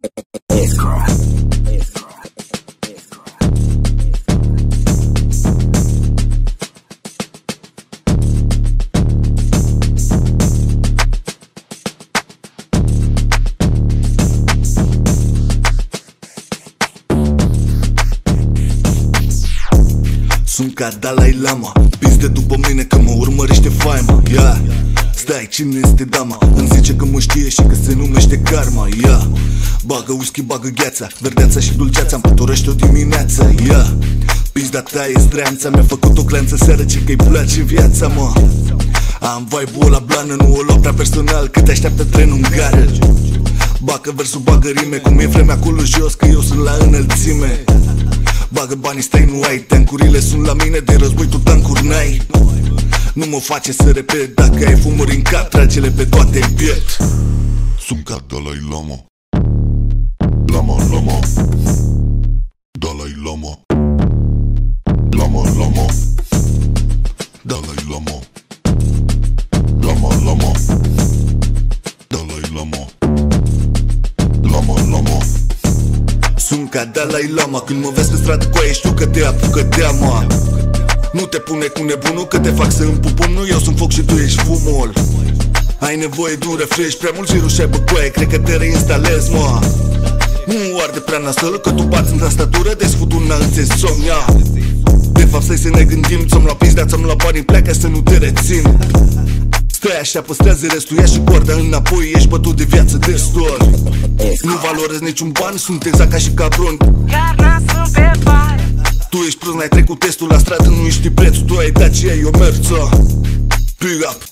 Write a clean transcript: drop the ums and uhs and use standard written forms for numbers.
Sunt ca Dalai Lama, pizde după mine că mă urmărește faima. Yeah. Stai, cine este dama? Îmi zice că mă știe și că se numește karma. Yeah. Bagă whisky, bagă gheața, verdeața și dulceața îmi pătorește o dimineață. Yeah. Pizda ta e zdreanța, mi-a făcut o cleanță seară, ce că-i place viața, mă. Am vibe-ul la blană, nu o luau prea personal, că te așteaptă trenul în gară. Bagă versul, bagă rime, cum e vremea acolo jos, că eu sunt la înălțime. Bagă banii, stai, nu ai, tancurile sunt la mine, de război tu tancuri n-ai. Nu mă face să repet, dacă ai fumuri în cap, trage-le pe toate în piept. Sunt ca Dalai Lama, Lama, Lama, Dalai Lama, Lama, Lama, Dalai Lama, Lama, Lama, Dalai Lama, Lama, Lama. Sunt ca Dalai Lama, când mă vezi pe stradă cu aia știu că te apucă teama. Nu te pune cu nebunul că te fac să împupun, nu eu sunt foc și tu ești fumul. Ai nevoie de un refresh, prea mult virus și ai băcoaie, cred că te reinstalezi, mă. Nu arde prea nasălă că tu bați în tastatură, desfut una îți somnia. De fapt stai să ne gândim, ți-am luat pizda, ți-am luat banii, pleacă să nu te rețin. Stai așa, păstrează restul, ia și coarda înapoi, ești bătut de viață destul. Nu valorez niciun ban, sunt exact ca și cabron, Carna sunt pe bar. tu ești prost, n-ai trecut testul la stradă, nu știi prețul, tu ai dat ce ai, eu merg. Big up.